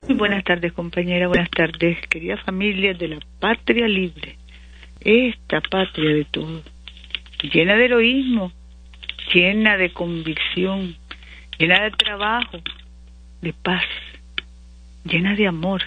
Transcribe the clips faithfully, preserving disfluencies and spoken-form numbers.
Muy buenas tardes, compañera, buenas tardes, querida familia de la patria libre, esta patria de todos, llena de heroísmo, llena de convicción, llena de trabajo, de paz, llena de amor,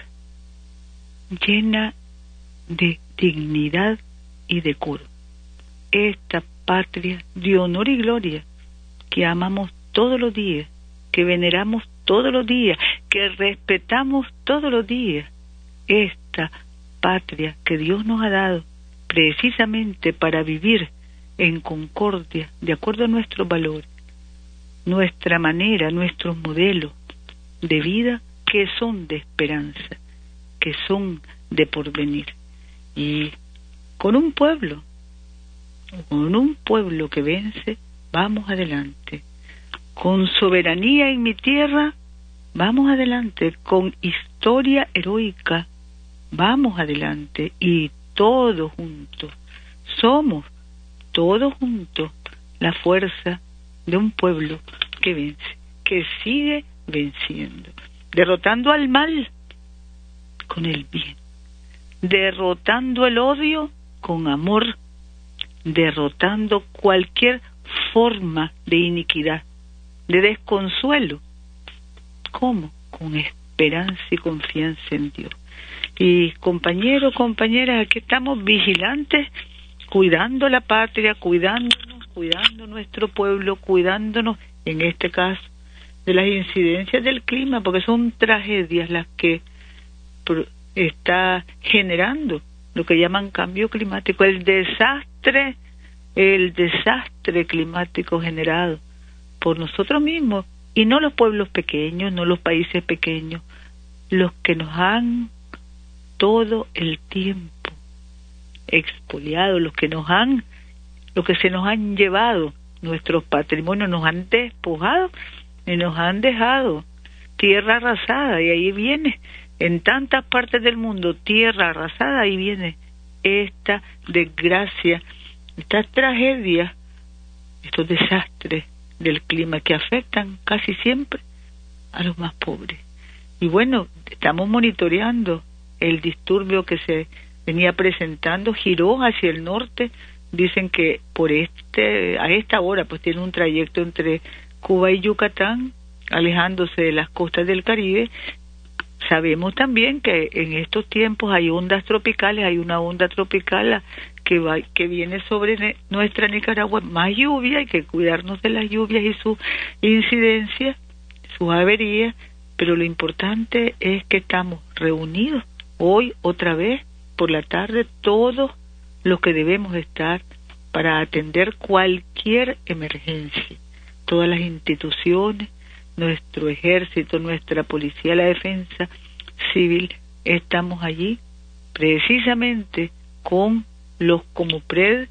llena de dignidad y decoro. Esta patria de honor y gloria que amamos todos los días, que veneramos todos los días, que respetamos todos los días. Esta patria que Dios nos ha dado precisamente para vivir en concordia, de acuerdo a nuestros valores, nuestra manera, nuestros modelos de vida que son de esperanza, que son de porvenir. Y con un pueblo, con un pueblo que vence, vamos adelante. Con soberanía en mi tierra, vamos adelante. Con historia heroica, vamos adelante. Y todos juntos, somos todos juntos la fuerza de un pueblo que vence, que sigue venciendo, derrotando al mal con el bien, derrotando el odio con amor, derrotando cualquier forma de iniquidad, de desconsuelo. ¿Cómo? Con esperanza y confianza en Dios. Y compañeros, compañeras, aquí estamos vigilantes, cuidando la patria, cuidándonos, cuidando nuestro pueblo, cuidándonos, en este caso, de las incidencias del clima, porque son tragedias las que está generando lo que llaman cambio climático, el desastre, el desastre climático generado por nosotros mismos, y no los pueblos pequeños, no los países pequeños, los que nos han todo el tiempo expoliado, los que nos han, los que se nos han llevado nuestros patrimonios, nos han despojado y nos han dejado tierra arrasada. Y ahí viene, en tantas partes del mundo, tierra arrasada, ahí viene esta desgracia, esta tragedia, estos desastres del clima que afectan casi siempre a los más pobres. Y bueno, estamos monitoreando el disturbio que se venía presentando, giró hacia el norte. Dicen que por este a esta hora pues tiene un trayecto entre Cuba y Yucatán, alejándose de las costas del Caribe. Sabemos también que en estos tiempos hay ondas tropicales, hay una onda tropical que va, que viene sobre nuestra Nicaragua, más lluvia, hay que cuidarnos de las lluvias y su incidencia, sus averías, pero lo importante es que estamos reunidos hoy otra vez por la tarde, todos los que debemos estar para atender cualquier emergencia, todas las instituciones, nuestro ejército, nuestra policía, la defensa civil, estamos allí precisamente con los Comupred,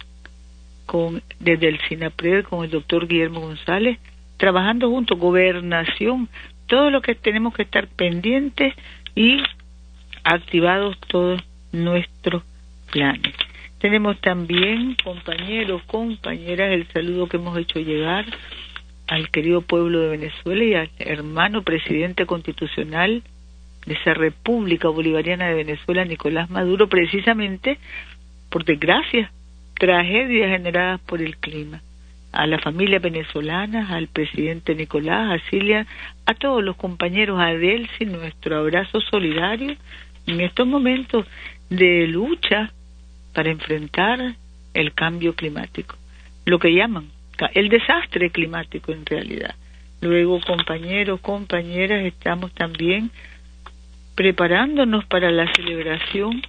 con desde el SINAPRED, con el doctor Guillermo González, trabajando juntos, gobernación, todo lo que tenemos que estar pendientes y activados todos nuestros planes. Tenemos también, compañeros, compañeras, el saludo que hemos hecho llegar al querido pueblo de Venezuela y al hermano presidente constitucional de esa República Bolivariana de Venezuela, Nicolás Maduro, precisamente por desgracia, tragedias generadas por el clima. A la familia venezolana, al presidente Nicolás, a Cilia, a todos los compañeros, a Delcy, nuestro abrazo solidario en estos momentos de lucha para enfrentar el cambio climático, lo que llaman el desastre climático en realidad. Luego, compañeros, compañeras, estamos también preparándonos para la celebración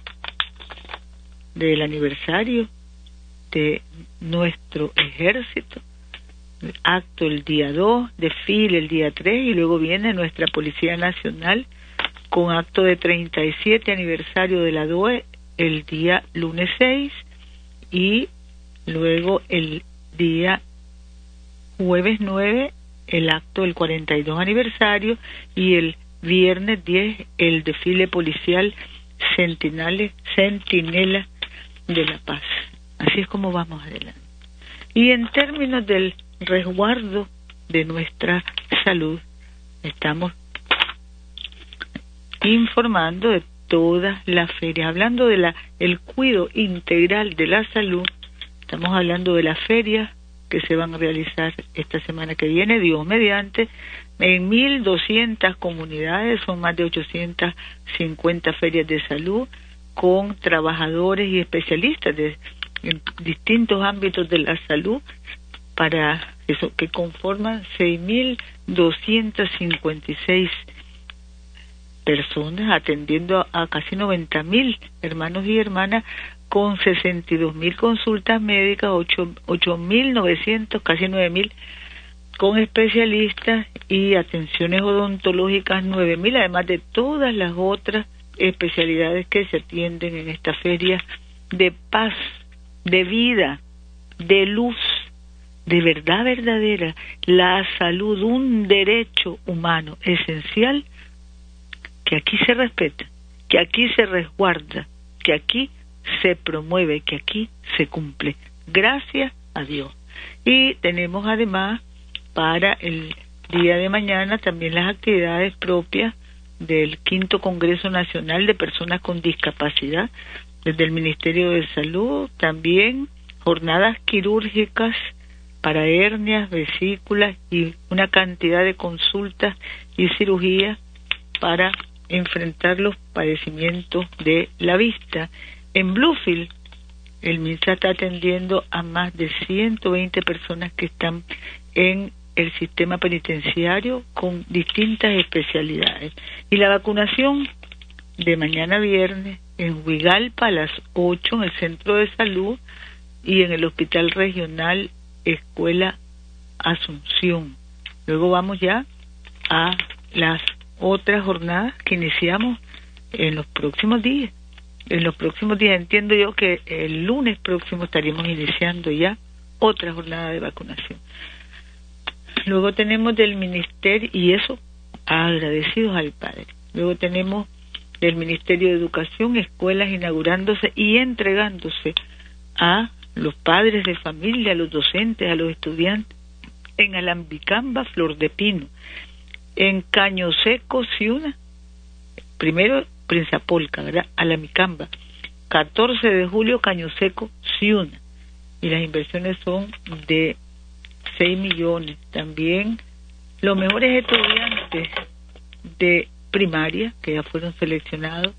del aniversario de nuestro ejército, acto el día dos, desfile el día tres, y luego viene nuestra Policía Nacional con acto de treinta y siete aniversario de la D O E el día lunes seis, y luego el día jueves nueve el acto del cuarenta y dos aniversario, y el viernes diez el desfile policial Centinales, Centinela de la Paz. Así es como vamos adelante. Y en términos del resguardo de nuestra salud, estamos informando de todas las ferias. Hablando de la el cuidado integral de la salud, estamos hablando de las ferias que se van a realizar esta semana que viene, Dios mediante, en mil doscientas comunidades, son más de ochocientas cincuenta ferias de salud, con trabajadores y especialistas de en distintos ámbitos de la salud, para eso que conforman seis mil doscientas cincuenta y seis personas, atendiendo a, a casi noventa mil hermanos y hermanas, con sesenta y dos mil consultas médicas, ocho mil novecientos, casi nueve mil con especialistas, y atenciones odontológicas nueve mil, además de todas las otras especialidades que se atienden en esta feria de paz, de vida, de luz, de verdad verdadera, la salud, un derecho humano esencial que aquí se respeta, que aquí se resguarda, que aquí se promueve, que aquí se cumple, gracias a Dios. Y tenemos además para el día de mañana también las actividades propias del quinto Congreso Nacional de Personas con Discapacidad, desde el Ministerio de Salud, también jornadas quirúrgicas para hernias, vesículas y una cantidad de consultas y cirugías para enfrentar los padecimientos de la vista. En Bluefield, el MINSA está atendiendo a más de ciento veinte personas que están en el sistema penitenciario con distintas especialidades. Y la vacunación de mañana viernes en Huigalpa a las ocho en el Centro de Salud y en el Hospital Regional Escuela Asunción. Luego vamos ya a las otras jornadas que iniciamos en los próximos días. En los próximos días entiendo yo que el lunes próximo estaríamos iniciando ya otra jornada de vacunación. Luego tenemos del Ministerio, y eso agradecidos al Padre. Luego tenemos del Ministerio de Educación, escuelas inaugurándose y entregándose a los padres de familia, a los docentes, a los estudiantes, en Alambicamba, Flor de Pino, en Caño Seco, Ciuna, primero Prinzapolca, ¿verdad? Alambicamba, catorce de julio, Caño Seco, Ciuna, y las inversiones son de seis millones. También los mejores estudiantes de primaria que ya fueron seleccionados: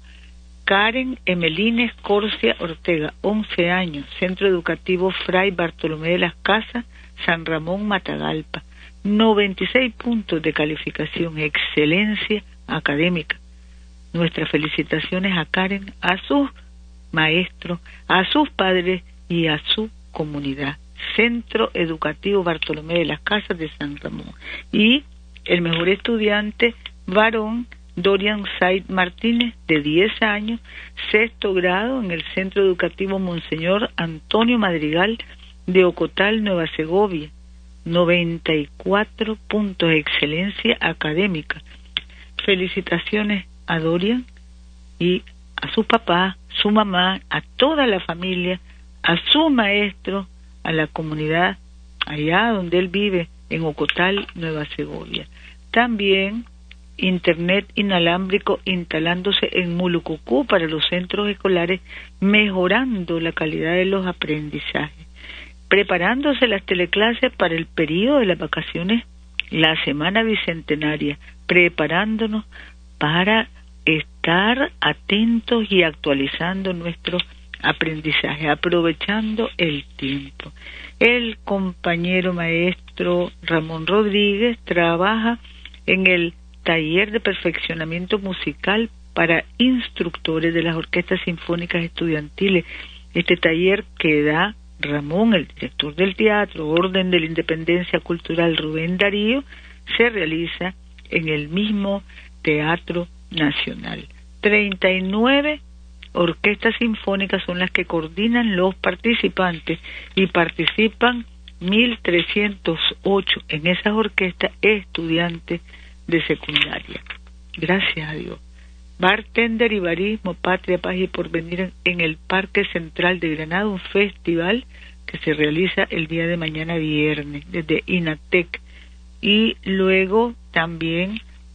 Karen Emelines Corsia Ortega, once años, Centro Educativo Fray Bartolomé de las Casas, San Ramón, Matagalpa, noventa y seis puntos de calificación, excelencia académica. Nuestras felicitaciones a Karen, a sus maestros, a sus padres y a su comunidad. Centro Educativo Bartolomé de las Casas de San Ramón. Y el mejor estudiante varón, Dorian Said Martínez, de diez años, sexto grado en el Centro Educativo Monseñor Antonio Madrigal de Ocotal, Nueva Segovia, noventa y cuatro puntos de excelencia académica. Felicitaciones a Dorian y a su papá, su mamá, a toda la familia, a su maestro, a la comunidad allá donde él vive, en Ocotal, Nueva Segovia. También internet inalámbrico instalándose en Mulucucú para los centros escolares, mejorando la calidad de los aprendizajes. Preparándose las teleclases para el periodo de las vacaciones, la semana bicentenaria, preparándonos para estar atentos y actualizando nuestros aprendizaje, aprovechando el tiempo. El compañero maestro Ramón Rodríguez trabaja en el taller de perfeccionamiento musical para instructores de las orquestas sinfónicas estudiantiles. Este taller que da Ramón, el director del teatro Orden de la Independencia Cultural Rubén Darío, se realiza en el mismo Teatro Nacional. treinta y nueve orquestas sinfónicas son las que coordinan los participantes y participan mil trescientos ocho en esas orquestas estudiantes de secundaria. Gracias a Dios. Bartender y Barismo, Patria, Paz y Porvenir en el Parque Central de Granada, un festival que se realiza el día de mañana viernes desde INATEC. Y luego también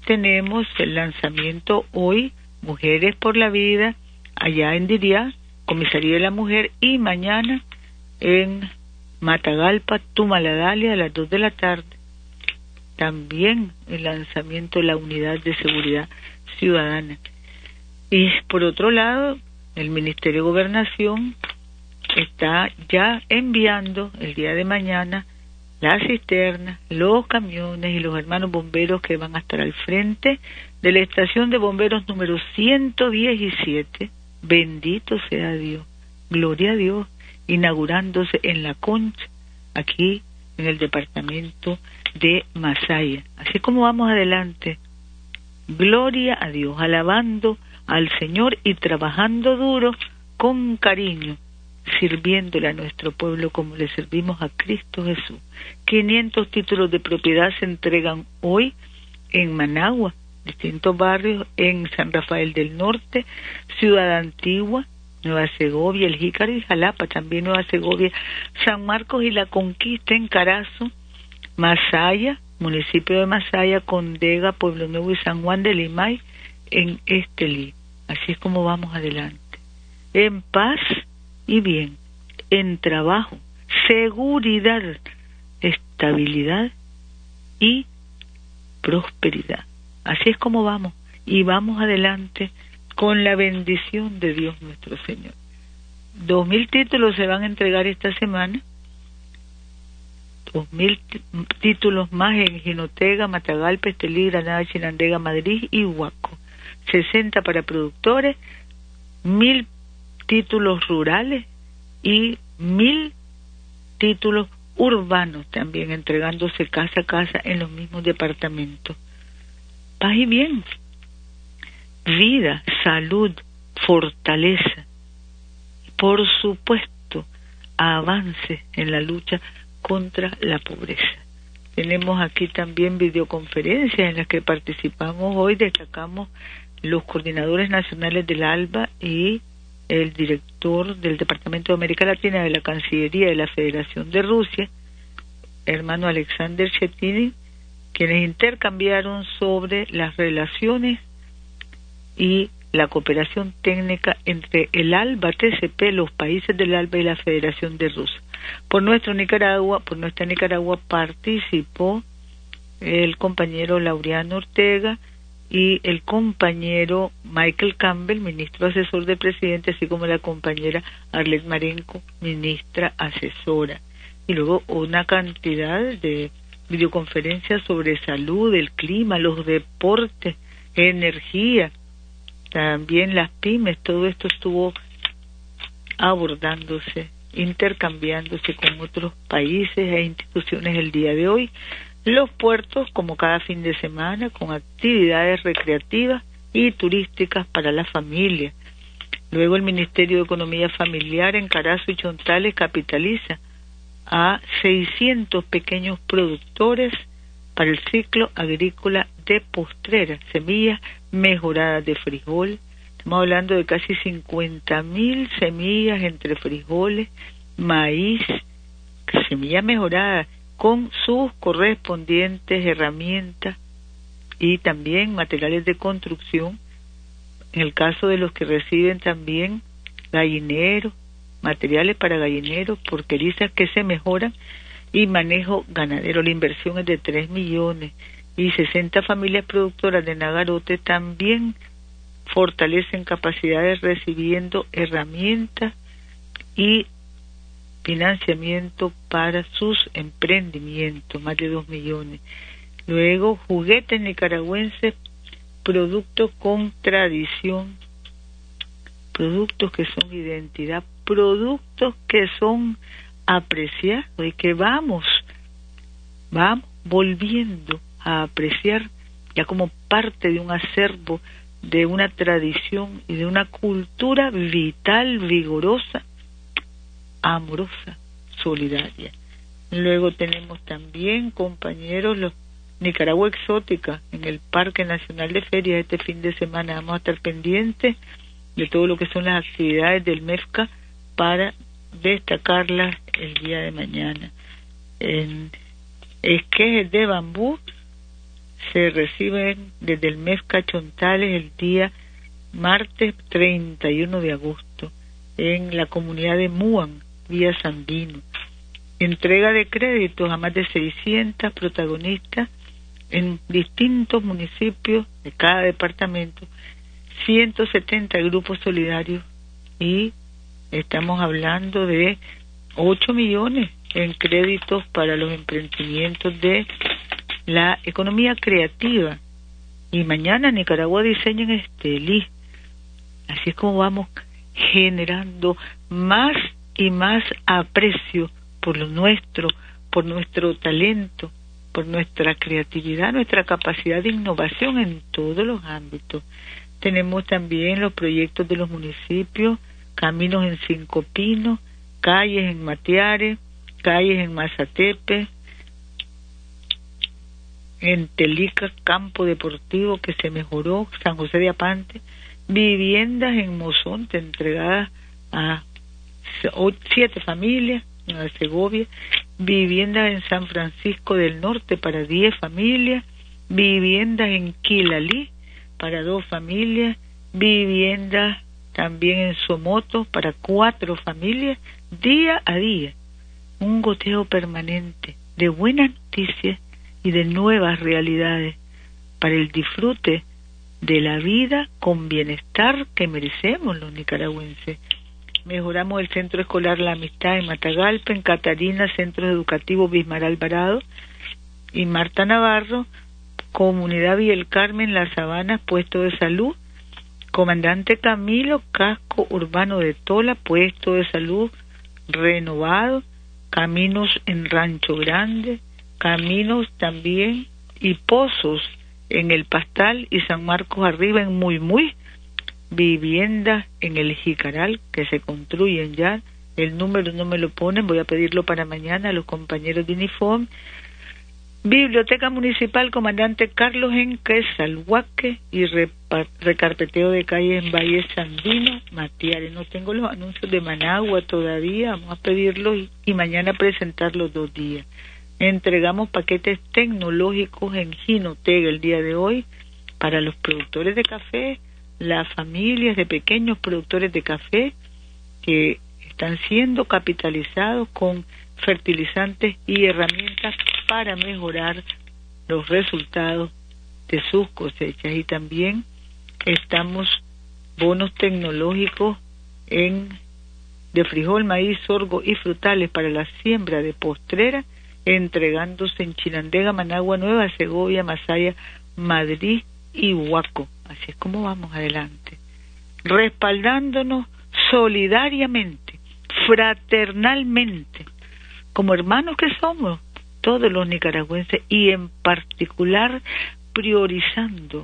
tenemos el lanzamiento hoy, Mujeres por la Vida, allá en Diriá, Comisaría de la Mujer, y mañana en Matagalpa, Tumaladalia, a las dos de la tarde. También el lanzamiento de la Unidad de Seguridad Ciudadana. Y por otro lado, el Ministerio de Gobernación está ya enviando el día de mañana las cisternas, los camiones y los hermanos bomberos que van a estar al frente de la estación de bomberos número ciento diecisiete. Bendito sea Dios, gloria a Dios, inaugurándose en La Concha, aquí en el departamento de Masaya. Así como vamos adelante, gloria a Dios, alabando al Señor y trabajando duro, con cariño, sirviéndole a nuestro pueblo como le servimos a Cristo Jesús. quinientos títulos de propiedad se entregan hoy en Managua, distintos barrios, en San Rafael del Norte, Ciudad Antigua, Nueva Segovia, El Jícaro y Jalapa, también Nueva Segovia, San Marcos y La Conquista en Carazo, Masaya, municipio de Masaya, Condega, Pueblo Nuevo y San Juan de Limay en Estelí. Así es como vamos adelante, en paz y bien, en trabajo, seguridad, estabilidad y prosperidad. Así es como vamos, y vamos adelante con la bendición de Dios nuestro Señor. Dos mil títulos se van a entregar esta semana, dos mil títulos más en Jinotega, Matagalpa, Estelí, Granada, Chinandega, Madrid y Huaco. sesenta para productores, mil títulos rurales y mil títulos urbanos también entregándose casa a casa en los mismos departamentos. Paz y bien, vida, salud, fortaleza, por supuesto, avance en la lucha contra la pobreza. Tenemos aquí también videoconferencias en las que participamos hoy, destacamos los coordinadores nacionales del ALBA y el director del Departamento de América Latina de la Cancillería de la Federación de Rusia, hermano Alexander Chetini, quienes intercambiaron sobre las relaciones y la cooperación técnica entre el ALBA, T C P, los países del ALBA y la Federación de Rusia. Por nuestro Nicaragua, por nuestra Nicaragua participó el compañero Laureano Ortega y el compañero Michael Campbell, ministro asesor del presidente, así como la compañera Arlet Marenco, ministra asesora. Y luego una cantidad de videoconferencias sobre salud, el clima, los deportes, energía, también las pymes, todo esto estuvo abordándose, intercambiándose con otros países e instituciones el día de hoy. Los puertos, como cada fin de semana, con actividades recreativas y turísticas para la familia. Luego el Ministerio de Economía Familiar en Carazo y Chontales capitaliza a seiscientos pequeños productores para el ciclo agrícola de postreras, semillas mejoradas de frijol. Estamos hablando de casi cincuenta mil semillas entre frijoles, maíz, semillas mejoradas con sus correspondientes herramientas y también materiales de construcción. En el caso de los que reciben también gallineros, materiales para gallineros, porquerizas que se mejoran y manejo ganadero. La inversión es de tres millones y sesenta familias productoras de Nagarote también fortalecen capacidades recibiendo herramientas y financiamiento para sus emprendimientos, más de dos millones. Luego, juguetes nicaragüenses, productos con tradición, productos que son identidad, productos que son apreciados y que vamos, vamos volviendo a apreciar ya como parte de un acervo, de una tradición y de una cultura vital, vigorosa, amorosa, solidaria. Luego tenemos también, compañeros, los Nicaragua Exótica en el Parque Nacional de Ferias. Este fin de semana vamos a estar pendientes de todo lo que son las actividades del MEFCA para destacarlas el día de mañana. En esquejes de bambú se reciben desde el mes Cachontales el día martes treinta y uno de agosto en la comunidad de Muan, vía Sandino. Entrega de créditos a más de seiscientas protagonistas en distintos municipios de cada departamento, ciento setenta grupos solidarios, y estamos hablando de ocho millones en créditos para los emprendimientos de la economía creativa. Y mañana Nicaragua Diseña en Estelí. Así es como vamos generando más y más aprecio por lo nuestro, por nuestro talento, por nuestra creatividad, nuestra capacidad de innovación en todos los ámbitos. Tenemos también los proyectos de los municipios, caminos en Cinco Pinos, calles en Matiares, calles en Mazatepe, en Telica, campo deportivo que se mejoró, San José de Apante, viviendas en Mozonte entregadas a siete familias, Nueva Segovia, viviendas en San Francisco del Norte para diez familias, viviendas en Quilalí para dos familias, viviendas también en Somoto para cuatro familias, día a día, un goteo permanente de buenas noticias y de nuevas realidades para el disfrute de la vida con bienestar que merecemos los nicaragüenses. Mejoramos el centro escolar La Amistad en Matagalpa, en Catarina, centro educativo Bismar Alvarado y Marta Navarro, comunidad Villa El Carmen, Las Sabanas, puesto de salud, comandante Camilo, casco urbano de Tola, puesto de salud renovado, caminos en Rancho Grande, caminos también y pozos en El Pastal y San Marcos Arriba en Muy Muy, viviendas en el Jicaral que se construyen ya, el número no me lo ponen, voy a pedirlo para mañana a los compañeros de uniforme. Biblioteca Municipal Comandante Carlos Henque, Salhuaque y recarpeteo de calles en Valle Sandino, Matiares. No tengo los anuncios de Managua todavía, vamos a pedirlos y, y mañana presentar los dos días. Entregamos paquetes tecnológicos en Jinotega el día de hoy para los productores de café, las familias de pequeños productores de café que están siendo capitalizados con fertilizantes y herramientas para mejorar los resultados de sus cosechas. Y también estamos bonos tecnológicos en de frijol, maíz, sorgo y frutales para la siembra de postrera, entregándose en Chinandega, Managua, Nueva Segovia, Masaya, Madrid y Huaco. Así es como vamos adelante, respaldándonos solidariamente, fraternalmente, como hermanos que somos todos los nicaragüenses, y en particular priorizando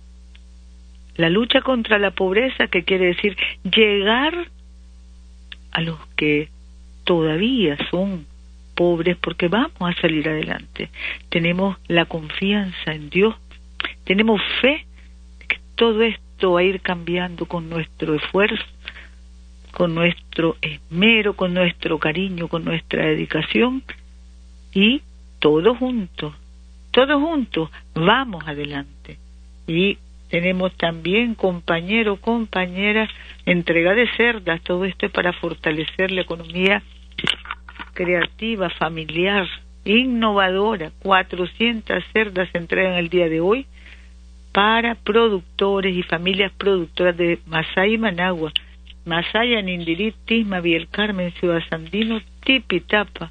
la lucha contra la pobreza, que quiere decir llegar a los que todavía son pobres, porque vamos a salir adelante. Tenemos la confianza en Dios, tenemos fe de que todo esto va a ir cambiando con nuestro esfuerzo, con nuestro esmero, con nuestro cariño, con nuestra dedicación, y todos juntos, todos juntos vamos adelante. Y tenemos también, compañeros, compañeras, entrega de cerdas. Todo esto es para fortalecer la economía creativa, familiar, innovadora. cuatrocientas cerdas se entregan el día de hoy para productores y familias productoras de Masaya y Managua, Masaya, Nindirí, Tisma, Villa El Carmen, Ciudad Sandino, Tipitapa.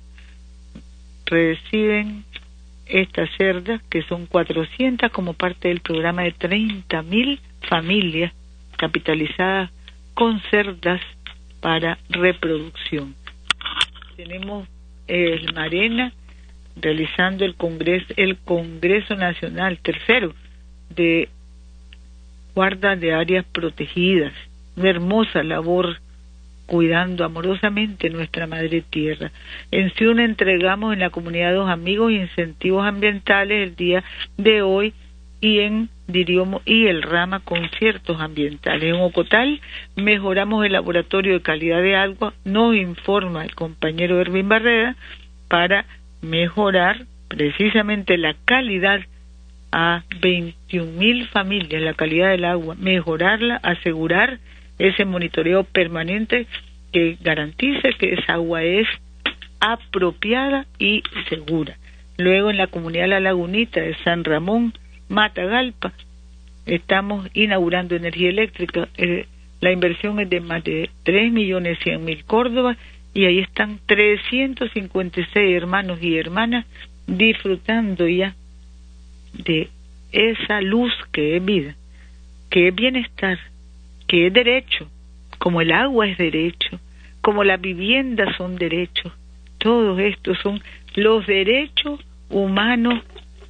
Reciben estas cerdas, que son cuatrocientas, como parte del programa de treinta mil familias capitalizadas con cerdas para reproducción. Tenemos el Marena realizando el Congreso, el Congreso Nacional tercero de guarda de áreas protegidas. Una hermosa labor cuidando amorosamente nuestra madre tierra. En Ciuna entregamos en la comunidad Dos Amigos incentivos ambientales el día de hoy, y en Diriomo y El Rama conciertos ambientales. En Ocotal mejoramos el laboratorio de calidad de agua, nos informa el compañero Erwin Barrera, para mejorar precisamente la calidad a veintiún mil familias la calidad del agua, mejorarla, asegurar ese monitoreo permanente que garantice que esa agua es apropiada y segura. Luego en la comunidad La Lagunita de San Ramón, Matagalpa, estamos inaugurando energía eléctrica. Eh, la inversión es de más de tres millones cien mil córdobas y ahí están trescientos cincuenta y seis hermanos y hermanas disfrutando ya de esa luz que es vida, que es bienestar, que es derecho, como el agua es derecho, como las viviendas son derechos. Todos estos son los derechos humanos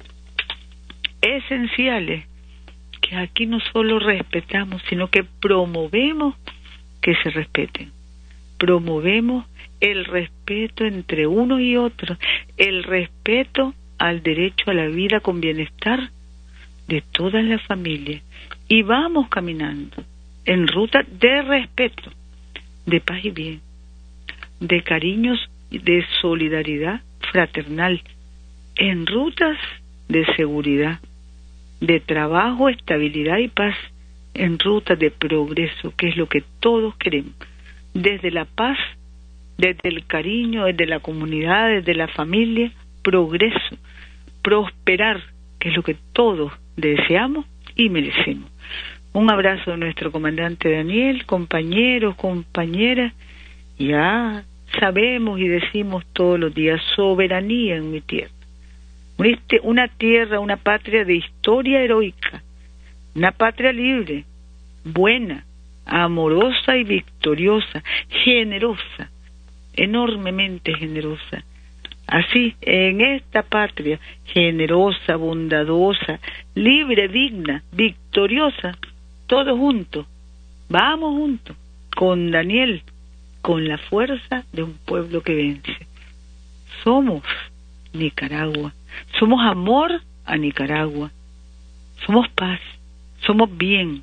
esenciales que aquí no solo respetamos, sino que promovemos que se respeten. Promovemos el respeto entre unos y otros, el respeto al derecho a la vida con bienestar de todas las familias. Y vamos caminando en ruta de respeto, de paz y bien, de cariños, de solidaridad fraternal, en rutas de seguridad, de trabajo, estabilidad y paz, en rutas de progreso, que es lo que todos queremos, desde la paz, desde el cariño, desde la comunidad, desde la familia, progreso, prosperar, que es lo que todos deseamos y merecemos. Un abrazo a nuestro comandante Daniel, compañeros, compañeras. Ya sabemos y decimos todos los días, soberanía en mi tierra. Una tierra, una patria de historia heroica, una patria libre, buena, amorosa y victoriosa, generosa, enormemente generosa. Así, en esta patria generosa, bondadosa, libre, digna, victoriosa, todos juntos, vamos juntos, con Daniel, con la fuerza de un pueblo que vence. Somos Nicaragua, somos amor a Nicaragua, somos paz, somos bien,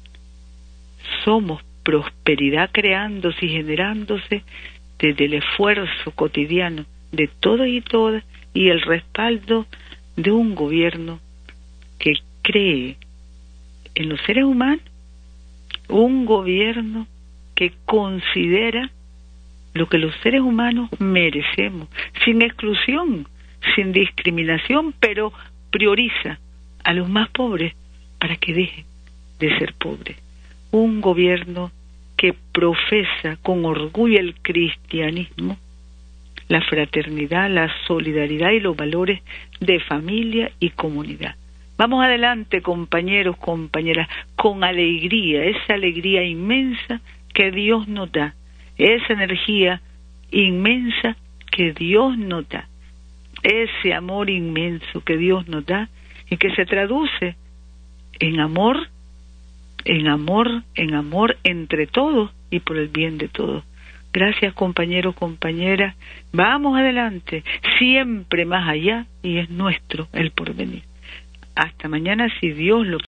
somos prosperidad creándose y generándose desde el esfuerzo cotidiano de todos y todas y el respaldo de un gobierno que cree en los seres humanos, un gobierno que considera lo que los seres humanos merecemos, sin exclusión, sin discriminación, pero prioriza a los más pobres para que dejen de ser pobres. Un gobierno que profesa con orgullo el cristianismo, la fraternidad, la solidaridad y los valores de familia y comunidad. Vamos adelante, compañeros, compañeras, con alegría, esa alegría inmensa que Dios nos da, esa energía inmensa que Dios nos da, ese amor inmenso que Dios nos da y que se traduce en amor, en amor, en amor entre todos y por el bien de todos. Gracias, compañeros, compañeras. Vamos adelante, siempre más allá, y es nuestro el porvenir. Hasta mañana, si Dios lo